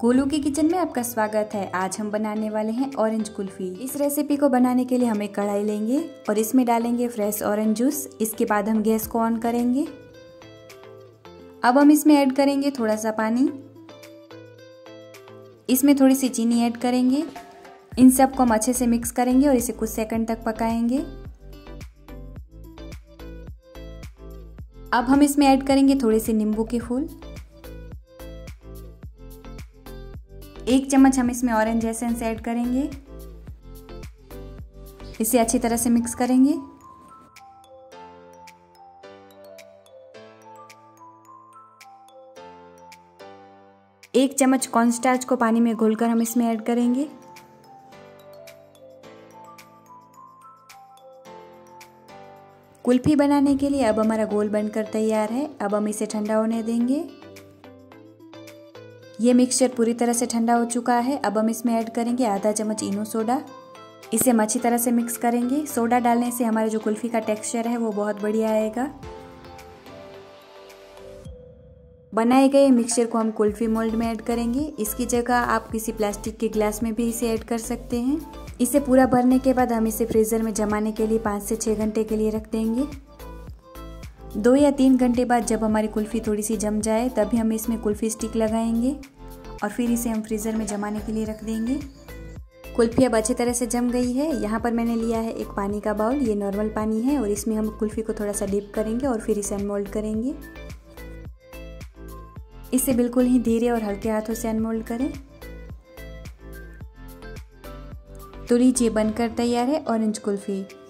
गोलू की किचन में आपका स्वागत है। आज हम बनाने वाले हैं ऑरेंज कुल्फी। इस रेसिपी को बनाने के लिए हम एक कढ़ाई लेंगे और इसमें डालेंगे फ्रेश ऑरेंज जूस। इसके बाद हम गैस को ऑन करेंगे। अब हम इसमें ऐड करेंगे थोड़ा सा पानी। इसमें थोड़ी सी चीनी ऐड करेंगे। इन सब को हम अच्छे से मिक्स करेंगे और इसे कुछ सेकंड तक पकाएंगे। अब हम इसमें ऐड करेंगे थोड़े से नींबू के फूल। 1 चम्मच हम इसमें ऑरेंज एसेंस ऐड करेंगे। इसे अच्छी तरह से मिक्स करेंगे। एक चम्मच कॉर्नस्टार्च को पानी में घोलकर हम इसमें ऐड करेंगे। कुल्फी बनाने के लिए अब हमारा घोल बनकर तैयार है। अब हम इसे ठंडा होने देंगे। ये मिक्सचर पूरी तरह से ठंडा हो चुका है। अब हम इसमें ऐड करेंगे आधा चम्मच इनो सोडा। इसे हम अच्छी तरह से मिक्स करेंगे। सोडा डालने से हमारे जो कुल्फी का टेक्सचर है वो बहुत बढ़िया आएगा। बनाए गए मिक्सचर को हम कुल्फी मोल्ड में ऐड करेंगे। इसकी जगह आप किसी प्लास्टिक के ग्लास में भी इसे ऐड कर सकते हैं। इसे पूरा भरने के बाद हम इसे फ्रीजर में जमाने के लिए 5 से 6 घंटे के लिए रख देंगे। 2 या 3 घंटे बाद जब हमारी कुल्फी थोड़ी सी जम जाए तभी हम इसमें कुल्फी स्टिक लगाएंगे और फिर इसे हम फ्रीजर में जमाने के लिए रख देंगे। कुल्फी अब अच्छी तरह से जम गई है। यहाँ पर मैंने लिया है एक पानी का बाउल। ये नॉर्मल पानी है और इसमें हम कुल्फी को थोड़ा सा डिप करेंगे और फिर इसे अनमोल्ड करेंगे। इसे बिल्कुल ही धीरे और हल्के हाथों से अनमोल्ड करें। तो लीजिए बनकर तैयार है ऑरेंज कुल्फी।